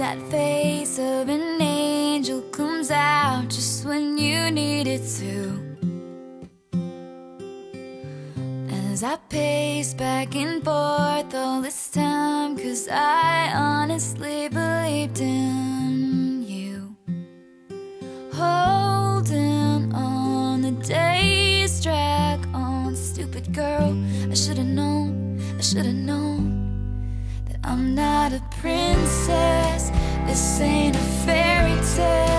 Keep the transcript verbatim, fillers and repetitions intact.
that face of an angel comes out just when you need it to. As I pace back and forth all this time, 'cause I honestly believed in you. Holding on, the days drag on. Stupid girl, I should've known, I should've known that I'm not a princess. This ain't a fairy tale.